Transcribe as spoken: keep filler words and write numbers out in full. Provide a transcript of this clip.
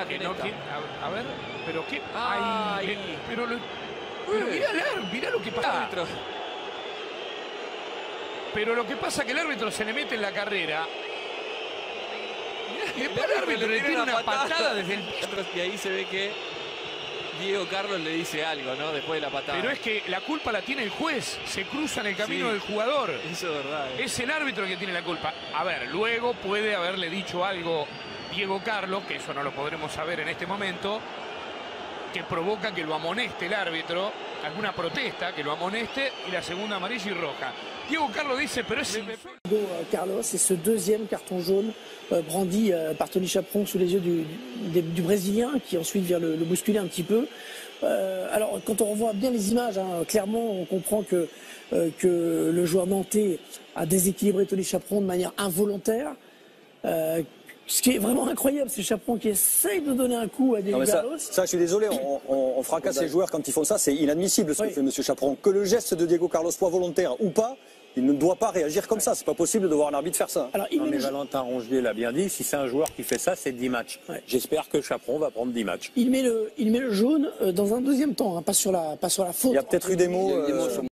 falta que no, que, a, a ver, pero qué, Ay, ay, pero, lo, pero mirá, mirá lo que pasa. Pero lo que pasa es que el árbitro se le mete en la carrera. Y después el árbitro le tiene una patada, patada desde el piso. Y ahí se ve que Diego Carlos le dice algo, ¿no? Después de la patada. Pero es que la culpa la tiene el juez. Se cruza en el camino sí, del jugador. Eso es verdad. ¿eh? Es el árbitro el que tiene la culpa. A ver, luego puede haberle dicho algo Diego Carlos, que eso no lo podremos saber en este momento, que provoca que lo amoneste el árbitro, alguna protesta, que lo amoneste, y la segunda amarilla y roja. Diego Carlos dice, pero es... Carlos, c'est ce deuxième carton jaune euh, brandi euh, par Tony Chaperon sous les yeux du, du, du Brésilien, qui ensuite vient le, le bousculer un petit peu. Euh, alors, quand on revoit bien les images, hein, clairement, on comprend que, euh, que le joueur nantais a déséquilibré Tony Chaperon de manière involontaire. Euh, Ce qui est vraiment incroyable, c'est Chaperon qui essaye de donner un coup à Diego Carlos. Ça, ça, je suis désolé, on, on, on fracasse les joueurs quand ils font ça, c'est inadmissible ce oui. que fait M. Chaperon. Que le geste de Diego Carlos soit volontaire ou pas, il ne doit pas réagir comme ça. C'est pas possible de voir un arbitre faire ça. Alors, il non, mais Valentin Rongier l'a bien dit, si c'est un joueur qui fait ça, c'est dix matchs. Ouais. J'espère que Chaperon va prendre dix matchs. Il met le, il met le jaune dans un deuxième temps, hein, pas sur la, pas sur la faute. Il y a peut-être eu des mots... Euh...